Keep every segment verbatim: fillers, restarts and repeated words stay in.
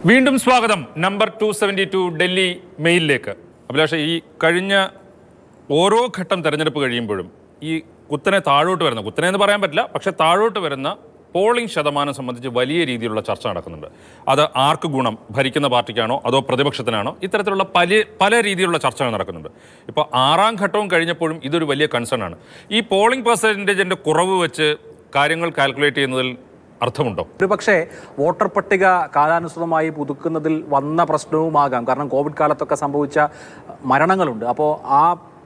വീണ്ടും സ്വാഗതം number two seventy two Delhi മെയിലിലേക്ക്. അഭിലാഷ്, ഈ കഴിഞ്ഞ ഓരോ ഘട്ടം തെരഞ്ഞെടുപ്പ് കഴിയുമ്പോഴും ഈ കുത്തനെ താഴോട്ട് വരുന്ന, കുത്തനെ എന്ന് പറയാൻ പറ്റില്ല, പക്ഷെ താഴോട്ട് വരുന്ന പോളിംഗ് ശതമാനം സംബന്ധിച്ച് വലിയ രീതിയിലുള്ള ചർച്ച നടക്കുന്നുണ്ട്. അത് ആർക്ക് ഗുണം, ഭരിക്കുന്ന പാർട്ടിക്കാണോ അതോ പ്രതിപക്ഷത്തിനാണോ? ഇത്തരത്തിലുള്ള പല പല രീതിയിലുള്ള ചർച്ചകൾ നടക്കുന്നുണ്ട്. ഇപ്പോൾ ആറാം ഘട്ടവും കഴിഞ്ഞപ്പോഴും ഇതൊരു വലിയ കൺസേൺ ആണ്. ഈ പോളിംഗ് പെർസെൻറ്റേജിൻ്റെ കുറവ് വെച്ച് കാര്യങ്ങൾ കാൽക്കുലേറ്റ് ചെയ്യുന്നതിൽ അർത്ഥമുണ്ടോ? ഒരു പക്ഷേ വോട്ടർ പട്ടിക കാലാനുസൃതമായി പുതുക്കുന്നതിൽ വന്ന പ്രശ്നവുമാകാം. കാരണം കോവിഡ് കാലത്തൊക്കെ സംഭവിച്ച മരണങ്ങളുണ്ട്. അപ്പോൾ ആ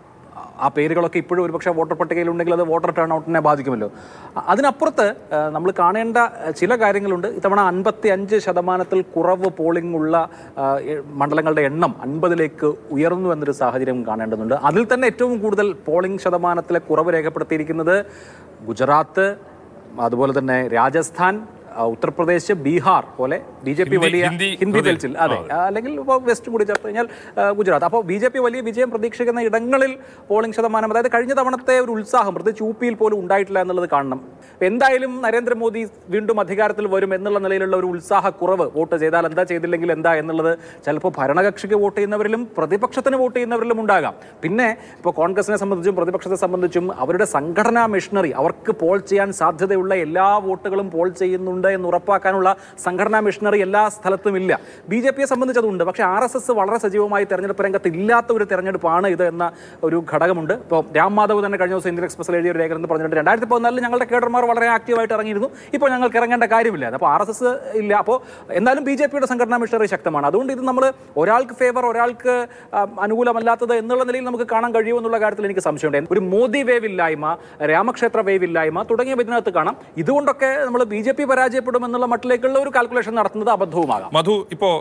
ആ പേരുകളൊക്കെ ഇപ്പോഴും ഒരുപക്ഷെ വോട്ടർ പട്ടികയിലുണ്ടെങ്കിൽ അത് വോട്ടർ ടേൺ ഔട്ടിനെ ബാധിക്കുമല്ലോ. അതിനപ്പുറത്ത് നമ്മൾ കാണേണ്ട ചില കാര്യങ്ങളുണ്ട്. ഇത്തവണ അൻപത്തി അഞ്ച് ശതമാനത്തിൽ കുറവ് പോളിംഗ് ഉള്ള മണ്ഡലങ്ങളുടെ എണ്ണം അൻപതിലേക്ക് ഉയർന്നു എന്നൊരു സാഹചര്യം കാണേണ്ടതുണ്ട്. അതിൽ തന്നെ ഏറ്റവും കൂടുതൽ പോളിംഗ് ശതമാനത്തിലെ കുറവ് രേഖപ്പെടുത്തിയിരിക്കുന്നത് ഗുജറാത്ത്, അതുപോലെ തന്നെ രാജസ്ഥാൻ, ഉത്തർപ്രദേശ്, ബീഹാർ പോലെ ബി ജെ പി വലിയ ഹിന്ദി ബെൽറ്റിൽ, അതെ, അല്ലെങ്കിൽ ഇപ്പോൾ വെസ്റ്റ് കൂടി ചേർത്ത് കഴിഞ്ഞാൽ ഗുജറാത്ത്. അപ്പോൾ ബി ജെ പി വലിയ വിജയം പ്രതീക്ഷിക്കുന്ന ഇടങ്ങളിൽ പോളിംഗ് ശതമാനം, അതായത് കഴിഞ്ഞ തവണത്തെ ഒരു ഉത്സാഹം പ്രത്യേകിച്ച് യു പിയിൽ പോലും ഉണ്ടായിട്ടില്ല എന്നുള്ളത് കാണണം. എന്തായാലും നരേന്ദ്രമോദി വീണ്ടും അധികാരത്തിൽ വരും എന്നുള്ള നിലയിലുള്ള ഒരു ഉത്സാഹക്കുറവ്, വോട്ട് ചെയ്താൽ എന്താ ചെയ്തില്ലെങ്കിൽ എന്താ എന്നുള്ളത് ചിലപ്പോൾ ഭരണകക്ഷിക്ക് വോട്ട് ചെയ്യുന്നവരിലും പ്രതിപക്ഷത്തിന് വോട്ട് ചെയ്യുന്നവരിലും ഉണ്ടാകാം. പിന്നെ ഇപ്പോൾ കോൺഗ്രസിനെ സംബന്ധിച്ചും പ്രതിപക്ഷത്തെ സംബന്ധിച്ചും അവരുടെ സംഘടനാ മെഷീനറി, അവർക്ക് പോൾ ചെയ്യാൻ സാധ്യതയുള്ള എല്ലാ വോട്ടുകളും പോൾ ചെയ്യുന്നുണ്ട് എന്ന് ഉറപ്പാക്കാനുള്ള സംഘടനാ മിഷനറി എല്ലാ സ്ഥലത്തും ഇല്ല. ബി ജെ പിയെ സംബന്ധിച്ചതുണ്ട്. പക്ഷേ ആർ എസ് എസ് വളരെ സജീവമായി തെരഞ്ഞെടുപ്പ് രംഗത്ത് ഇല്ലാത്ത ഒരു തെരഞ്ഞെടുപ്പാണ് ഇത് എന്ന ഒരു ഘടകമുണ്ട്. ഇപ്പോൾ രാം മാധവ് തന്നെ കഴിഞ്ഞ ദിവസം ഇന്ത്യൻ എക്സ്പ്രസിൽ എഴുതിയ ഒരു ലേഖനത്തിൽ പറഞ്ഞിട്ടുണ്ട്, രണ്ടായിരത്തി പതിനാലിൽ ഞങ്ങളുടെ കേഡർമാർ വളരെ ആക്റ്റീവായിട്ട് ഇറങ്ങിയിരുന്നു, ഇപ്പോൾ ഞങ്ങൾക്ക് ഇറങ്ങേണ്ട കാര്യമില്ല. അപ്പോൾ ആർ എസ് എസ് ഇല്ല. അപ്പോൾ എന്നാലും ബി ജെ പിയുടെ സംഘടനാ മിഷനറി ശക്തമാണ്. അതുകൊണ്ട് ഇത് നമ്മൾ ഒരാൾക്ക് ഫേവർ, ഒരാൾക്ക് അനുകൂലമല്ലാത്തത് എന്നുള്ള നിലയിൽ നമുക്ക് കാണാൻ കഴിയുമെന്നുള്ള കാര്യത്തിൽ എനിക്ക് സംശയമുണ്ട്. ഒരു മോദി വേവ് ഇല്ലായ്മ, രാമക്ഷേത്ര വേവ് ഇല്ലായ്മ തുടങ്ങിയ ഇതിനകത്ത് കാണാം. ഇതുകൊണ്ടൊക്കെ നമ്മൾ ബി ജെ പി പരാജയപ്പെടുമെന്നുള്ള മട്ടിലേക്കുള്ള ഒരു കാൽക്കുലേഷൻ നടത്തുന്നത് അബദ്ധവുമാകാം. മധു, ഇപ്പോൾ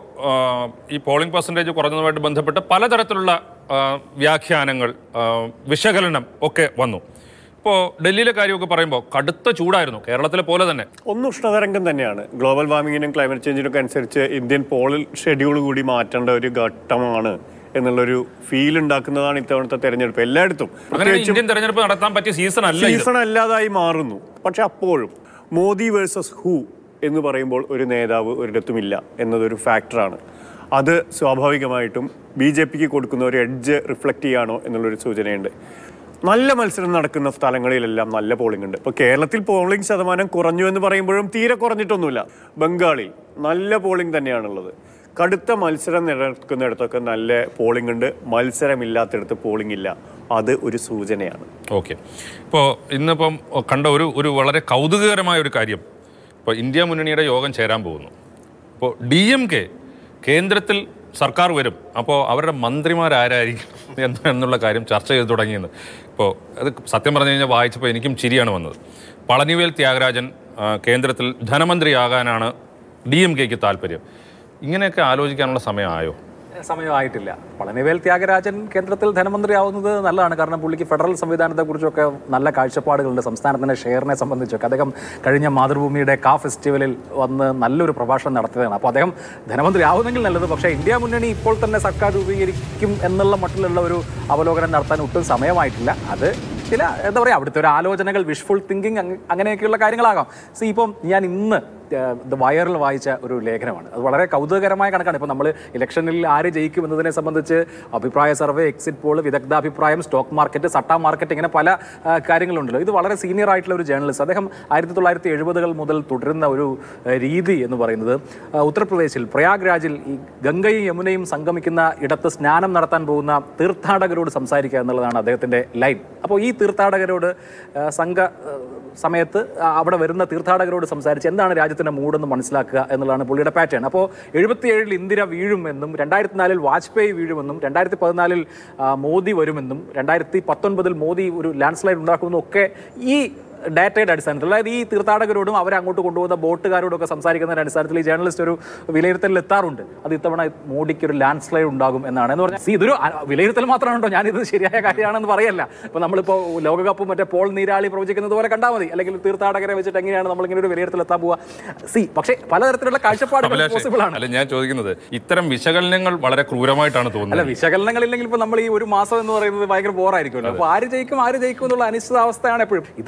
ഈ പോളിംഗ് പെർസെൻറ്റേജ് കുറഞ്ഞതുമായിട്ട് ബന്ധപ്പെട്ട് പലതരത്തിലുള്ള വ്യാഖ്യാനങ്ങൾ, വിശകലനം ഒക്കെ വന്നു. ഇപ്പോൾ ഡൽഹിയിലെ കാര്യമൊക്കെ പറയുമ്പോൾ കടുത്ത ചൂടായിരുന്നു, കേരളത്തിലെ പോലെ തന്നെ. ഒന്ന് ഉഷ്ണതരംഗം തന്നെയാണ്. ഗ്ലോബൽ വാർമിങ്ങിനും ക്ലൈമറ്റ് ചേഞ്ചിനൊക്കെ അനുസരിച്ച് ഇന്ത്യൻ പോളിൽ ഷെഡ്യൂൾ കൂടി മാറ്റേണ്ട ഒരു ഘട്ടമാണ് എന്നുള്ളൊരു ഫീൽ ഉണ്ടാക്കുന്നതാണ് ഇത്തവണത്തെ തെരഞ്ഞെടുപ്പ്. എല്ലായിടത്തും ഇന്ത്യൻ തെരഞ്ഞെടുപ്പ് നടത്താൻ പറ്റിയ സീസൺ അല്ല, സീസൺ അല്ലാതായി മാറുന്നു. പക്ഷെ അപ്പോഴും മോദി വേഴ്സസ് ഹൂ എന്ന് പറയുമ്പോൾ ഒരു നേതാവ് ഒരിടത്തുമില്ല എന്നതൊരു ഫാക്ടറാണ്. അത് സ്വാഭാവികമായിട്ടും ബി ജെ പിക്ക് കൊടുക്കുന്ന ഒരു എഡ്ജ് റിഫ്ലക്റ്റ് ചെയ്യാണോ എന്നുള്ളൊരു സൂചനയുണ്ട്. നല്ല മത്സരം നടക്കുന്ന സ്ഥലങ്ങളിലെല്ലാം നല്ല പോളിംഗ് ഉണ്ട്. ഇപ്പോൾ കേരളത്തിൽ പോളിംഗ് ശതമാനം കുറഞ്ഞു എന്ന് പറയുമ്പോഴും തീരെ കുറഞ്ഞിട്ടൊന്നുമില്ല. ബംഗാളിൽ നല്ല പോളിംഗ് തന്നെയാണുള്ളത്. കടുത്ത മത്സരം നടക്കുന്നിടത്തൊക്കെ നല്ല പോളിംഗ് ഉണ്ട്, മത്സരമില്ലാത്തിടത്ത് പോളിംഗ് ഇല്ല. അത് ഒരു സൂചനയാണ്. ഓക്കെ, ഇപ്പോൾ ഇന്നിപ്പം കണ്ട ഒരു ഒരു വളരെ കൗതുകകരമായ ഒരു കാര്യം, ഇപ്പോൾ ഇന്ത്യ മുന്നണിയുടെ യോഗം ചേരാൻ പോകുന്നു. ഇപ്പോൾ ഡി എം കെ കേന്ദ്രത്തിൽ സർക്കാർ വരും, അപ്പോൾ അവരുടെ മന്ത്രിമാരാരായിരിക്കും എന്ന് എന്നുള്ള കാര്യം ചർച്ച ചെയ്ത് തുടങ്ങിയെന്ന്. ഇപ്പോൾ അത് സത്യം പറഞ്ഞു കഴിഞ്ഞാൽ വായിച്ചപ്പോൾ എനിക്കും ചിരിയാണ് വന്നത്. പളനിവേൽ ത്യാഗരാജൻ കേന്ദ്രത്തിൽ ധനമന്ത്രിയാകാനാണ് ഡി എം കെക്ക് താല്പര്യം. ഇങ്ങനെയൊക്കെ ആലോചിക്കാനുള്ള സമയമായോ? സമയമായിട്ടില്ല. പളനിവേൽ ത്യാഗരാജൻ കേന്ദ്രത്തിൽ ധനമന്ത്രിയാവുന്നത് നല്ലതാണ്. കാരണം പുള്ളിക്ക് ഫെഡറൽ സംവിധാനത്തെക്കുറിച്ചൊക്കെ നല്ല കാഴ്ചപ്പാടുകളുണ്ട്. സംസ്ഥാനത്തിൻ്റെ ഷെയറിനെ സംബന്ധിച്ചൊക്കെ അദ്ദേഹം കഴിഞ്ഞ മാതൃഭൂമിയുടെ കാ ഫെസ്റ്റിവലിൽ വന്ന് നല്ലൊരു പ്രഭാഷണം നടത്തിയതാണ്. അപ്പോൾ അദ്ദേഹം ധനമന്ത്രി ആവുന്നെങ്കിൽ നല്ലത്. പക്ഷേ ഇന്ത്യ മുന്നണി ഇപ്പോൾ തന്നെ സർക്കാർ രൂപീകരിക്കും എന്നുള്ള മട്ടിലുള്ള ഒരു അവലോകനം നടത്താൻ ഒട്ടും സമയമായിട്ടില്ല. അത് ചില എന്താ പറയുക, അവിടുത്തെ ഒരു ആലോചനകൾ, വിഷ്ഫുൾ തിങ്കിങ്, അങ്ങനെയൊക്കെയുള്ള കാര്യങ്ങളാകാം. സോ ഇപ്പം ഞാൻ ഇന്ന് ദ വയറിൽ വായിച്ച ഒരു ലേഖനമാണ്. അത് വളരെ കൗതുകകരമായ കണക്കാണ്. ഇപ്പോൾ നമ്മൾ ഇലക്ഷനിൽ ആര് ജയിക്കും എന്നതിനെ സംബന്ധിച്ച് അഭിപ്രായ സർവേ, എക്സിറ്റ് പോൾ, വിദഗ്ധാഭിപ്രായം, സ്റ്റോക്ക് മാർക്കറ്റ്, സട്ടാ മാർക്കറ്റ്, ഇങ്ങനെ പല കാര്യങ്ങളുണ്ടല്ലോ. ഇത് വളരെ സീനിയർ ആയിട്ടുള്ള ഒരു ജേർണലിസ്റ്റ്. അദ്ദേഹം ആയിരത്തി തൊള്ളായിരത്തി എഴുപതുകൾ മുതൽ തുടരുന്ന ഒരു രീതി എന്ന് പറയുന്നത് ഉത്തർപ്രദേശിൽ പ്രയാഗ്രാജിൽ ഈ ഗംഗയും യമുനയും സംഗമിക്കുന്ന ഇടത്ത് സ്നാനം നടത്താൻ പോകുന്ന തീർത്ഥാടകരോട് സംസാരിക്കുക എന്നുള്ളതാണ് അദ്ദേഹത്തിൻ്റെ ലൈൻ. അപ്പോൾ ഈ തീർത്ഥാടകരോട് സംഘ സമയത്ത് അവിടെ വരുന്ന തീർത്ഥാടകരോട് സംസാരിച്ച് എന്താണ് രാജ്യത്തിൻ്റെ മൂഡെന്ന് മനസ്സിലാക്കുക എന്നുള്ളതാണ് പുള്ളിയുടെ പാറ്റേൺ. അപ്പോൾ എഴുപത്തിയേഴിൽ ഇന്ദിര വീഴുമെന്നും രണ്ടായിരത്തി നാലിൽ വാജ്പേയി വീഴുമെന്നും രണ്ടായിരത്തി പതിനാലിൽ മോദി വരുമെന്നും രണ്ടായിരത്തി പത്തൊൻപതിൽ മോദി ഒരു ലാൻഡ് സ്ലൈഡ് ഉണ്ടാക്കുമെന്നും ഒക്കെ ഈ ഡാറ്റയുടെ അടിസ്ഥാനത്തിൽ, അതായത് ഈ തീർത്ഥാടകരോടും അവരെ അങ്ങോട്ട് കൊണ്ടുപോകുന്ന ബോട്ടുകാരോടും ഒക്കെ സംസാരിക്കുന്നതിൻ്റെ അടിസ്ഥാനത്തിൽ ഈ ജേർണലിസ്റ്റ് ഒരു വിലയിരുത്തലിൽ എത്താറുണ്ട്. അത് ഇത്തവണ മോഡിക്ക് ഒരു ലാൻഡ് സ്ലൈഡ് ഉണ്ടാകും എന്നാണ്. എന്ന് പറഞ്ഞാൽ ഇതൊരു വിലയിരുത്തൽ മാത്രമാണോ, ഞാനിത് ശരിയായ കാര്യമാണെന്ന് പറയല്ല. ഇപ്പോൾ നമ്മളിപ്പോൾ ലോകകപ്പ് മറ്റേ പോൾ നീരാളി പ്രവചിക്കുന്നത് പോലെ കണ്ടാൽ മതി, അല്ലെങ്കിൽ തീർത്ഥാടകരെ വെച്ചിട്ട് എങ്ങനെയാണ് നമ്മളിങ്ങനെ ഒരു വിലയിരുത്തൽ എത്താൻ പോവുക. സി പക്ഷേ പലതരത്തിലുള്ള കാഴ്ചപ്പാടുകൾ പോസിബിൾ ആണ്. അല്ല, ഞാൻ ചോദിക്കുന്നത് ഇത്തരം വിശകലനങ്ങൾ വളരെ ക്രൂരമായിട്ടാണ് തോന്നുന്നത്. അല്ല, വിശകലനങ്ങൾ ഇല്ലെങ്കിൽ ഇപ്പോൾ നമ്മൾ ഈ ഒരു മാസം എന്ന് പറയുന്നത് ഭയങ്കര ബോറായിരിക്കുമല്ലോ. അപ്പോൾ ആര് ജയിക്കും ആര് ജയിക്കും എന്നുള്ള അനിശ്ചിതാവസ്ഥയാണ് എപ്പോഴും. ഇത് നമുക്ക്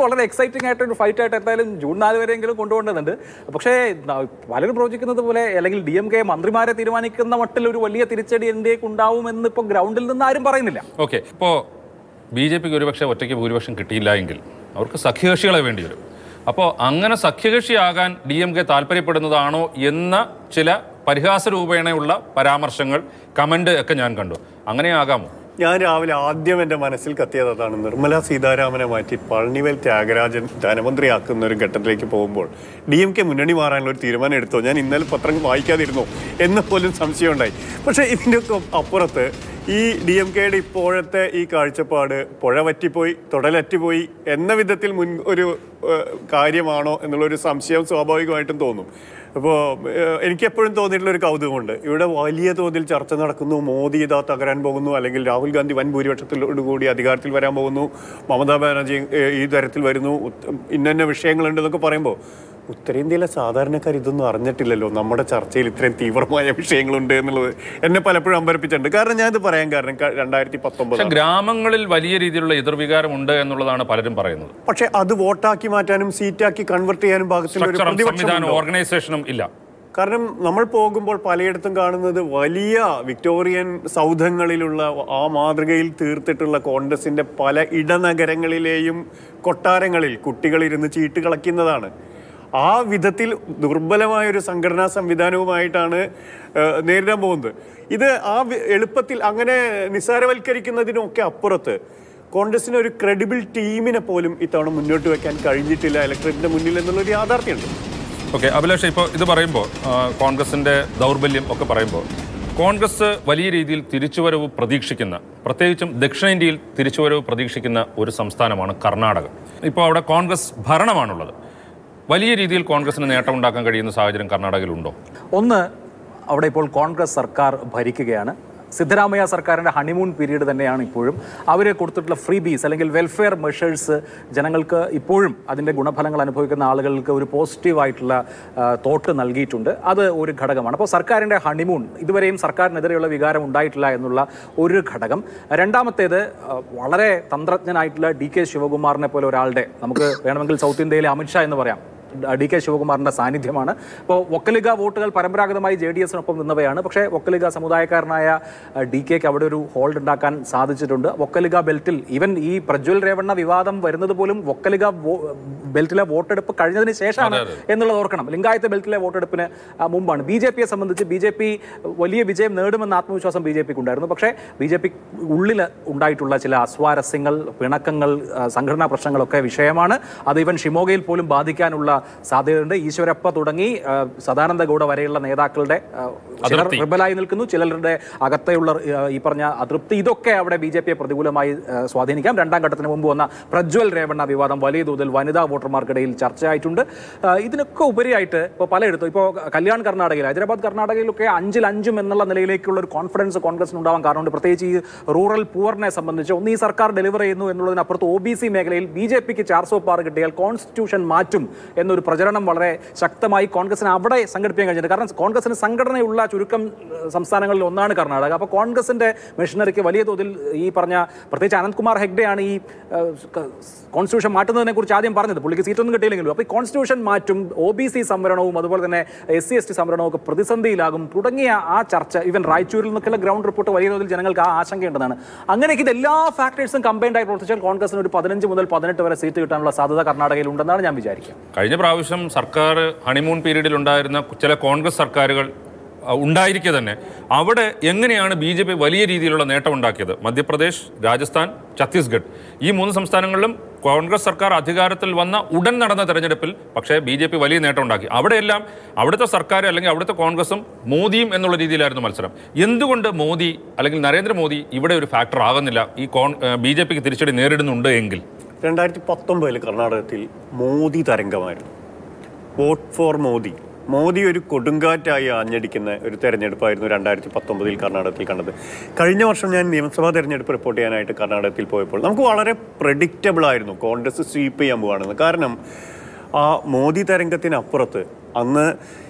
വളരെ എക്സൈറ്റിംഗ് ആയിട്ടൊരു ഫൈറ്റ് ആയിട്ട് എന്തായാലും ജൂൺ നാല് വരെയെങ്കിലും കൊണ്ടുപോകേണ്ടതുണ്ട്. പക്ഷേ പലരും പ്രവചിക്കുന്നത് പോലെ അല്ലെങ്കിൽ ഡി എം കെ മന്ത്രിമാരെ തീരുമാനിക്കുന്ന മട്ടിൽ ഒരു വലിയ തിരിച്ചടി എൻ ഡി എക്ക് ഉണ്ടാവുമെന്ന് ഇപ്പോൾ ഗ്രൗണ്ടിൽ നിന്ന് ആരും പറയുന്നില്ല. ഓക്കെ, ഇപ്പോൾ ബി ജെ പിക്ക് ഒരുപക്ഷെ ഒറ്റയ്ക്ക് ഭൂരിപക്ഷം കിട്ടിയില്ല എങ്കിൽ അവർക്ക് സഖ്യകക്ഷികളെ വേണ്ടി വരും. അപ്പോൾ അങ്ങനെ സഖ്യകക്ഷിയാകാൻ ഡി എം കെ താല്പര്യപ്പെടുന്നതാണോ എന്ന ചില പരിഹാസ രൂപേണയുള്ള പരാമർശങ്ങൾ, കമന്റ് ഒക്കെ ഞാൻ കണ്ടു. അങ്ങനെയാകാമോ? ഞാൻ രാവിലെ ആദ്യം എൻ്റെ മനസ്സിൽ കത്തിയത് അതാണ്. നിർമ്മല സീതാരാമനെ മാറ്റി പളനിവേൽ ത്യാഗരാജൻ ധനമന്ത്രിയാക്കുന്ന ഒരു ഘട്ടത്തിലേക്ക് പോകുമ്പോൾ ഡി എം കെ മുന്നണി മാറാനുള്ള ഒരു തീരുമാനം എടുത്തോ, ഞാൻ ഇന്നലെ പത്രം വായിക്കാതിരുന്നോ എന്ന് പോലും സംശയമുണ്ടായി. പക്ഷേ ഇതിൻ്റെയൊക്കെ അപ്പുറത്ത് ഈ ഡി എം കെയുടെ ഇപ്പോഴത്തെ ഈ കാഴ്ചപ്പാട് പുഴ വറ്റിപ്പോയി തൊടലറ്റുപോയി എന്ന വിധത്തിൽ മുൻ ഒരു കാര്യമാണോ എന്നുള്ളൊരു സംശയം സ്വാഭാവികമായിട്ടും തോന്നും. അപ്പോൾ എനിക്കെപ്പോഴും തോന്നിയിട്ടുള്ളൊരു കൗതുകമുണ്ട്. ഇവിടെ വലിയ തോതിൽ ചർച്ച നടക്കുന്നു, മോദി ഇതാ തകരാൻ പോകുന്നു, അല്ലെങ്കിൽ രാഹുൽ ഗാന്ധി വൻ ഭൂരിപക്ഷത്തോടുകൂടി അധികാരത്തിൽ വരാൻ പോകുന്നു, മമതാ ബാനർജി ഈ തരത്തിൽ വരുന്നു, ഇന്ന വിഷയങ്ങളുണ്ടെന്നൊക്കെ പറയുമ്പോൾ ഉത്തരേന്ത്യയിലെ സാധാരണക്കാർ ഇതൊന്നും അറിഞ്ഞിട്ടില്ലല്ലോ, നമ്മുടെ ചർച്ചയിൽ ഇത്രയും തീവ്രമായ വിഷയങ്ങളുണ്ട് എന്നുള്ളത് എന്നെ പലപ്പോഴും അമ്പരപ്പിച്ചിട്ടുണ്ട്. കാരണം ഞാനിത് പറയാൻ കാരണം രണ്ടായിരത്തി പത്തൊമ്പത് ഗ്രാമങ്ങളിൽ വലിയ രീതിയിലുള്ള എതിർവികാരം ഉണ്ട് എന്നുള്ളതാണ് പലരും പറയുന്നത്. പക്ഷെ അത് വോട്ടാക്കി മാറ്റാനും സീറ്റാക്കി കൺവെർട്ട് ചെയ്യാനും പാകത്തിലുള്ള ഓർഗനൈസേഷനും ഇല്ല. കാരണം നമ്മൾ പോകുമ്പോൾ പലയിടത്തും കാണുന്നത് വലിയ വിക്ടോറിയൻ സൗധങ്ങളിലുള്ള ആ മാതൃകയിൽ തീർത്തിട്ടുള്ള കോൺഗ്രസിന്റെ പല ഇടനഗരങ്ങളിലെയും കൊട്ടാരങ്ങളിൽ കുട്ടികളിരുന്ന് ചീട്ട് കളയ്ക്കുന്നതാണ്. ആ വിധത്തിൽ ദുർബലമായൊരു സംഘടനാ സംവിധാനവുമായിട്ടാണ് നേരിടാൻ പോകുന്നത്. ഇത് ആ എളുപ്പത്തിൽ അങ്ങനെ നിസ്സാരവൽക്കരിക്കുന്നതിനൊക്കെ അപ്പുറത്ത് കോൺഗ്രസിന് ഒരു ക്രെഡിബിൾ ടീമിനെ പോലും ഇത്തവണ മുന്നോട്ട് വെക്കാൻ കഴിഞ്ഞിട്ടില്ല ഇലക്ട്രേറ്റിന്റെ മുന്നിൽ എന്നുള്ളൊരു യാഥാർത്ഥ്യമുണ്ട്. ഓക്കെ അഭിലാഷ്, ഇപ്പോൾ ഇത് പറയുമ്പോൾ കോൺഗ്രസിന്റെ ദൗർബല്യം ഒക്കെ പറയുമ്പോൾ കോൺഗ്രസ് വലിയ രീതിയിൽ തിരിച്ചുവരവ് പ്രതീക്ഷിക്കുന്ന, പ്രത്യേകിച്ചും ദക്ഷിണേന്ത്യയിൽ തിരിച്ചുവരവ് പ്രതീക്ഷിക്കുന്ന ഒരു സംസ്ഥാനമാണ് കർണാടക. ഇപ്പോൾ അവിടെ കോൺഗ്രസ് ഭരണമാണുള്ളത്. വലിയ രീതിയിൽ കോൺഗ്രസിന് നേട്ടം ഉണ്ടാക്കാൻ കഴിയുന്ന സാഹചര്യം കർണാടകയിലുണ്ടോ? ഒന്ന്, അവിടെ ഇപ്പോൾ കോൺഗ്രസ് സർക്കാർ ഭരിക്കുകയാണ്. സിദ്ധരാമയ്യ സർക്കാരിൻ്റെ ഹണിമൂൺ പീരീഡ് തന്നെയാണ് ഇപ്പോഴും. അവർ കൊടുത്തിട്ടുള്ള ഫ്രീ ബീസ് അല്ലെങ്കിൽ വെൽഫെയർ മെഷേഴ്സ് ജനങ്ങൾക്ക് ഇപ്പോഴും അതിൻ്റെ ഗുണഫലങ്ങൾ അനുഭവിക്കുന്ന ആളുകൾക്ക് ഒരു പോസിറ്റീവായിട്ടുള്ള തോട്ട് നൽകിയിട്ടുണ്ട്. അത് ഒരു ഘടകമാണ്. അപ്പോൾ സർക്കാരിൻ്റെ ഹണിമൂൺ, ഇതുവരെയും സർക്കാരിനെതിരെയുള്ള വികാരം ഉണ്ടായിട്ടില്ല എന്നുള്ള ഒരു ഘടകം. രണ്ടാമത്തേത്, വളരെ തന്ത്രജ്ഞനായിട്ടുള്ള ഡി കെ ശിവകുമാറിനെ പോലെ ഒരാളുടെ, നമുക്ക് വേണമെങ്കിൽ സൗത്ത് ഇന്ത്യയിലെ അമിത്ഷാ എന്ന് പറയാം, ഡി കെ ശിവകുമാറിൻ്റെ സാന്നിധ്യമാണ്. ഇപ്പോൾ ഒക്കലിഗ വോട്ടുകൾ പരമ്പരാഗതമായി ജെ ഡി എസിനൊപ്പം നിന്നവയാണ്. പക്ഷേ ഒക്കലിഗ സമുദായക്കാരനായ ഡി കെക്ക് അവിടെ ഒരു ഹോൾഡ് ഉണ്ടാക്കാൻ സാധിച്ചിട്ടുണ്ട്. ഒക്കലിഗ ബെൽറ്റിൽ ഈവൻ ഈ പ്രജ്വൽ രേവണ്ണ വിവാദം വരുന്നത് പോലും ഒക്കലിഗ ബെൽറ്റിലെ വോട്ടെടുപ്പ് കഴിഞ്ഞതിന് ശേഷമാണ് എന്നുള്ളത് ഓർക്കണം. ലിംഗായത്ത് ബെൽറ്റിലെ വോട്ടെടുപ്പിന് മുമ്പാണ്. ബി ജെ പിയെ സംബന്ധിച്ച് ബി ജെ പി വലിയ വിജയം നേടുമെന്ന ആത്മവിശ്വാസം ബി ജെ പിക്ക് ഉണ്ടായിരുന്നു. പക്ഷേ ബി ജെ പി ഉള്ളിൽ ഉണ്ടായിട്ടുള്ള ചില അസ്വാരസ്യങ്ങൾ, പിണക്കങ്ങൾ, സംഘടനാ പ്രശ്നങ്ങളൊക്കെ വിഷയമാണ്. അത് ഈവൻ ഷിമോഗയിൽ പോലും ബാധിക്കാനുള്ള സാധ്യതയുണ്ട്. ഈശ്വരപ്പ തുടങ്ങി സദാനന്ദ ഗൗഡ വരെയുള്ള നേതാക്കളുടെ ചിലർ റിബലായി നിൽക്കുന്നു, ചിലരുടെ അകത്തെയുള്ള ഈ പറഞ്ഞ അതൃപ്തി, ഇതൊക്കെ അവിടെ ബി ജെ പിയെ പ്രതികൂലമായി സ്വാധീനിക്കാം. രണ്ടാം ഘട്ടത്തിന് മുമ്പ് വന്ന പ്രജ്വൽ രേവണ്ണ വിവാദം വലിയ തോതിൽ വനിതാ വോട്ടർമാർക്കിടയിൽ ചർച്ചയായിട്ടുണ്ട്. ഇതിനൊക്കെ ഉപരിയായിട്ട് ഇപ്പോൾ പലയിടത്തും, ഇപ്പോൾ കല്യാൺ കർണാടകയിൽ, ഹൈദരാബാദ് കർണാടകയിലൊക്കെ അഞ്ചിൽ അഞ്ചും എന്നുള്ള നിലയിലേക്കുള്ള ഒരു കോൺഫിഡൻസ് കോൺഗ്രസിന് ഉണ്ടാവാൻ കാരണമുണ്ട്. പ്രത്യേകിച്ച് ഈ റൂറൽ പൂവറിനെ സംബന്ധിച്ച് ഒന്ന് ഈ സർക്കാർ ഡെലിവർ ചെയ്യുന്നു എന്നുള്ളതിനപ്പുറത്ത് ഒ ബി സി മേഖലയിൽ ബി ജെ പിക്ക് ചാർസോ പാർ കിട്ടിയാൽ കോൺസ്റ്റിറ്റ്യൂഷൻ മാറ്റും എന്നൊരു പ്രചരണം വളരെ ശക്തമായി കോൺഗ്രസിന് അവിടെ സംഘടിപ്പിക്കാൻ കഴിഞ്ഞിട്ടുണ്ട്. കാരണം കോൺഗ്രസിന് സംഘടനയുള്ള ചുരുക്കം സംസ്ഥാനങ്ങളിൽ ഒന്നാണ് കർണാടക. അപ്പോൾ കോൺഗ്രസിന്റെ മെഷീനറിക്ക് വലിയ തോതിൽ ഈ പറഞ്ഞ, പ്രത്യേകിച്ച് അനന്ത്കുമാർ ഹെഗ്ഡെയാണ് ഈ കോൺസ്റ്റിറ്റ്യൂഷൻ മാറ്റുന്നതിനെ കുറിച്ച് ആദ്യം പറഞ്ഞത്. പുള്ളിക്ക് സീറ്റൊന്നും കിട്ടിയില്ലെങ്കിലും അപ്പോൾ ഈ കോൺസ്റ്റിറ്റ്യൂഷൻ മാറ്റും, ഒ ബി സി സംവരണവും അതുപോലെ തന്നെ എസ് സി എസ് ടി സംവരണവും ഒക്കെ പ്രതിസന്ധിയിലാകും തുടങ്ങിയ ആ ചർച്ച, ഈവൻ റായ്ചൂരിൽ നിന്നൊക്കെയുള്ള ഗ്രൗണ്ട് റിപ്പോർട്ട് വലിയ തോതിൽ ജനങ്ങൾക്ക് ആ ആശങ്കയുണ്ടെന്നാണ്. അങ്ങനെയൊക്കെ ഇത് എല്ലാ ഫാക്ടേഴ്സും കമ്പൈൻഡ് ആയി പ്രവർത്തിച്ചാൽ കോൺഗ്രസിന് ഒരു പതിനഞ്ച് മുതൽ പതിനെട്ട് വരെ സീറ്റ് കിട്ടാനുള്ള സാധ്യത കർണാടകയിൽ ഉണ്ടെന്നാണ് ഞാൻ വിചാരിക്കുക. കഴിഞ്ഞ പ്രാവശ്യം സർക്കാർ ഹണിമൂൺ പീരീഡിൽ ഉണ്ടായിരുന്ന ചില കോൺഗ്രസ് സർക്കാരുകൾ ഉണ്ടായിരിക്കെ തന്നെ അവിടെ എങ്ങനെയാണ് ബി ജെ പി വലിയ രീതിയിലുള്ള നേട്ടം ഉണ്ടാക്കിയത്? മധ്യപ്രദേശ്, രാജസ്ഥാൻ, ഛത്തീസ്ഗഡ്, ഈ മൂന്ന് സംസ്ഥാനങ്ങളിലും കോൺഗ്രസ് സർക്കാർ അധികാരത്തിൽ വന്ന ഉടൻ നടന്ന തെരഞ്ഞെടുപ്പിൽ പക്ഷേ ബി ജെ പി വലിയ നേട്ടം ഉണ്ടാക്കി. അവിടെയെല്ലാം അവിടുത്തെ സർക്കാർ അല്ലെങ്കിൽ അവിടുത്തെ കോൺഗ്രസും മോദിയും എന്നുള്ള രീതിയിലായിരുന്നു മത്സരം. എന്തുകൊണ്ട് മോദി അല്ലെങ്കിൽ നരേന്ദ്രമോദി ഇവിടെ ഒരു ഫാക്ടർ ആകുന്നില്ല? ഈ കോൺ ബി ജെ പിക്ക് തിരിച്ചടി നേരിടുന്നുണ്ട് എങ്കിൽ രണ്ടായിരത്തി പത്തൊമ്പതിൽ കർണാടകത്തിൽ മോദി തരംഗമായിരുന്നു. Vote for Modi. മോദി ഒരു കൊടുങ്കാറ്റായി ആഞ്ഞടിക്കുന്ന ഒരു തെരഞ്ഞെടുപ്പായിരുന്നു രണ്ടായിരത്തി പത്തൊമ്പതിൽ കർണാടകത്തിൽ കണ്ടത്. കഴിഞ്ഞ വർഷം ഞാൻ നിയമസഭാ തെരഞ്ഞെടുപ്പ് റിപ്പോർട്ട് ചെയ്യാനായിട്ട് കർണാടകത്തിൽ പോയപ്പോൾ നമുക്ക് വളരെ പ്രഡിക്റ്റബിൾ ആയിരുന്നു കോൺഗ്രസ് സ്വീപ്പ് ചെയ്യാൻ പോവാണെന്ന്. കാരണം ആ മോദി തരംഗത്തിനപ്പുറത്ത് അന്ന്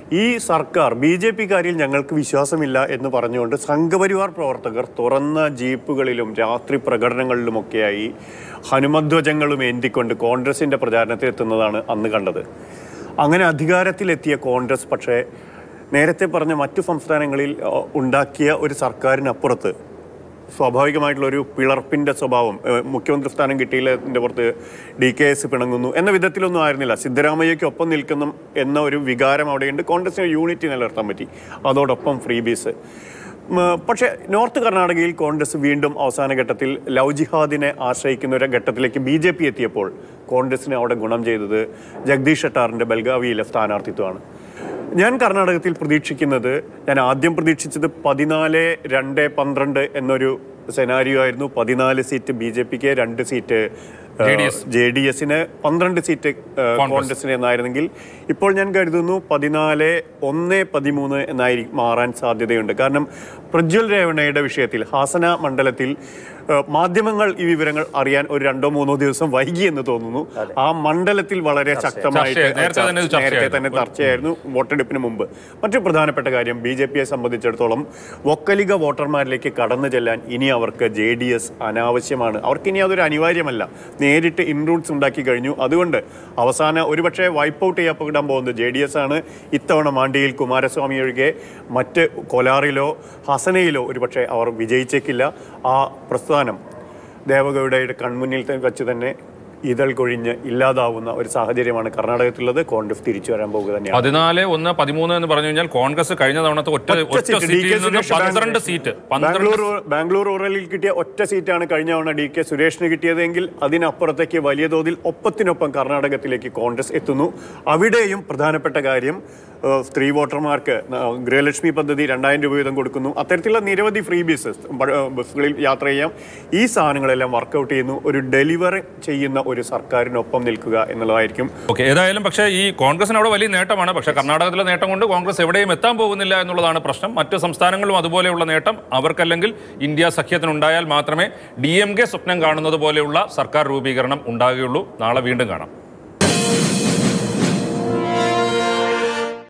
ഈ സർക്കാർ ബി ജെ പിക്കാരിൽ ഞങ്ങൾക്ക് വിശ്വാസമില്ല എന്ന് പറഞ്ഞുകൊണ്ട് സംഘപരിവാർ പ്രവർത്തകർ തുറന്ന ജീപ്പുകളിലും രാത്രി പ്രകടനങ്ങളിലുമൊക്കെയായി ഹനുമധ്വജങ്ങളും ഏന്തിക്കൊണ്ട് കോൺഗ്രസിൻ്റെ പ്രചാരണത്തിൽ എത്തുന്നതാണ് അന്ന് കണ്ടത്. അങ്ങനെ അധികാരത്തിലെത്തിയ കോൺഗ്രസ് പക്ഷേ നേരത്തെ പറഞ്ഞ മറ്റു സംസ്ഥാനങ്ങളിൽ ഉണ്ടാക്കിയ ഒരു സർക്കാരിനപ്പുറത്ത് സ്വാഭാവികമായിട്ടുള്ളൊരു പിളർപ്പിൻ്റെ സ്വഭാവം, മുഖ്യമന്ത്രി സ്ഥാനം കിട്ടിയില്ലതിൻ്റെ പുറത്ത് ഡി കെ എസ് പിണങ്ങുന്നു എന്ന വിധത്തിലൊന്നും ആയിരുന്നില്ല. സിദ്ധരാമയ്യയ്ക്കൊപ്പം നിൽക്കുന്ന എന്ന ഒരു വികാരം അവിടെയുണ്ട്. കോൺഗ്രസിന് യൂണിറ്റി നിലനിർത്താൻ പറ്റി, അതോടൊപ്പം ഫ്രീ ബീസ്. പക്ഷേ നോർത്ത് കർണാടകയിൽ കോൺഗ്രസ് വീണ്ടും അവസാന ഘട്ടത്തിൽ ലവ് ജിഹാദിനെ ആശ്രയിക്കുന്ന ഒരു ഘട്ടത്തിലേക്ക് ബി ജെ പി എത്തിയപ്പോൾ കോൺഗ്രസിന് അവിടെ ഗുണം ചെയ്തത് ജഗദീഷ് ഷെട്ടാറിൻ്റെ ബൽഗാവിയിലെ സ്ഥാനാർത്ഥിത്വമാണ്. ഞാൻ കർണാടകത്തിൽ പ്രതീക്ഷിക്കുന്നത്, ഞാൻ ആദ്യം പ്രതീക്ഷിച്ചത് പതിനാല് രണ്ട് പന്ത്രണ്ട് എന്നൊരു സെനാരിയോ ആയിരുന്നു. പതിനാല് സീറ്റ് ബി ജെ പിക്ക്, രണ്ട് സീറ്റ് ജെ ഡി എസിന്, പന്ത്രണ്ട് സീറ്റ് കോൺഗ്രസിന് എന്നായിരുന്നെങ്കിൽ ഇപ്പോൾ ഞാൻ കരുതുന്നു പതിനാല് ഒന്ന് പതിമൂന്ന് എന്നായി മാറാൻ സാധ്യതയുണ്ട്. കാരണം പ്രജ്വൽ രേവണ്ണയുടെ വിഷയത്തിൽ ഹാസന മണ്ഡലത്തിൽ മാധ്യമങ്ങൾ ഈ വിവരങ്ങൾ അറിയാൻ ഒരു രണ്ടോ മൂന്നോ ദിവസം വൈകി എന്ന് തോന്നുന്നു. ആ മണ്ഡലത്തിൽ വളരെ ശക്തമായിട്ട് നേരത്തെ തന്നെ ചർച്ചയായിരുന്നു വോട്ടെടുപ്പിന് മുമ്പ്. മറ്റു പ്രധാനപ്പെട്ട കാര്യം, ബി ജെ പിയെ സംബന്ധിച്ചിടത്തോളം വൊക്കലിക വോട്ടർമാരിലേക്ക് കടന്നു ചെല്ലാൻ ഇനി അവർക്ക് ജെ ഡി എസ് അനാവശ്യമാണ്. അവർക്കിനി അതൊരു അനിവാര്യമല്ല. നേരിട്ട് ഇൻറൂട്ട്സ് ഉണ്ടാക്കി കഴിഞ്ഞു. അതുകൊണ്ട് അവസാന ഒരുപക്ഷെ വൈപ്പ് ഔട്ട് ചെയ്യപ്പെടാൻ പോകുന്നത് ജെ ഡി എസ് ആണ്. ഇത്തവണ മാണ്ടിയിൽ കുമാരസ്വാമി ഒഴികെ മറ്റ് കൊലാറിലോ ഹസനയിലോ ഒരുപക്ഷെ അവർ വിജയിച്ചേക്കില്ല. ആ പ്രസ്ഥാനം ദേവഗൌഡയുടെ കൺമുന്നിൽ വെച്ച് തന്നെ ഇതൾ കൊഴിഞ്ഞ് ഇല്ലാതാവുന്ന ഒരു സാഹചര്യമാണ് കർണാടകത്തിലുള്ളത്. കോൺഗ്രസ് തിരിച്ചു വരാൻ പോകുക തന്നെയാണ്. പതിനാല് ഒന്ന് പതിമൂന്ന് എന്ന് പറഞ്ഞു കഴിഞ്ഞാൽ കോൺഗ്രസ് കഴിഞ്ഞ തവണത്തെ ഒറ്റ പന്ത്രണ്ട് സീറ്റ് ബാംഗ്ലൂർ ബാംഗ്ലൂർ റൂറലിൽ കിട്ടിയ ഒറ്റ സീറ്റാണ് കഴിഞ്ഞ തവണ ഡി കെ സുരേഷിന് കിട്ടിയതെങ്കിൽ അതിനപ്പുറത്തേക്ക് വലിയ തോതിൽ ഒപ്പത്തിനൊപ്പം കർണാടകത്തിലേക്ക് കോൺഗ്രസ് എത്തുന്നു. അവിടെയും പ്രധാനപ്പെട്ട കാര്യം, സ്ത്രീ വോട്ടർമാർക്ക് ഗൃഹലക്ഷ്മി പദ്ധതി രണ്ടായിരം രൂപ വീതം കൊടുക്കുന്നു. അത്തരത്തിലുള്ള നിരവധി ഫ്രീ ബീസസ്, ബസ്സുകളിൽ യാത്ര ചെയ്യാം. ഈ സാധനങ്ങളെല്ലാം വർക്കൗട്ട് ചെയ്യുന്നു. ഒരു ഡെലിവർ ചെയ്യുന്ന ഒരു സർക്കാരിനൊപ്പം നിൽക്കുക എന്നുള്ളതായിരിക്കും. ഓക്കെ, ഏതായാലും പക്ഷേ ഈ കോൺഗ്രസിന് അവിടെ വലിയ നേട്ടമാണ്. പക്ഷേ കർണാടകത്തിലെ നേട്ടം കൊണ്ട് കോൺഗ്രസ് എവിടെയും എത്താൻ പോകുന്നില്ല എന്നുള്ളതാണ് പ്രശ്നം. മറ്റ് സംസ്ഥാനങ്ങളിലും അതുപോലെയുള്ള നേട്ടം അവർക്കല്ലെങ്കിൽ ഇന്ത്യ സഖ്യത്തിനുണ്ടായാൽ മാത്രമേ ഡി എം കെ സ്വപ്നം കാണുന്നത് പോലെയുള്ള സർക്കാർ രൂപീകരണം ഉണ്ടാകുകയുള്ളൂ. നാളെ വീണ്ടും കാണാം.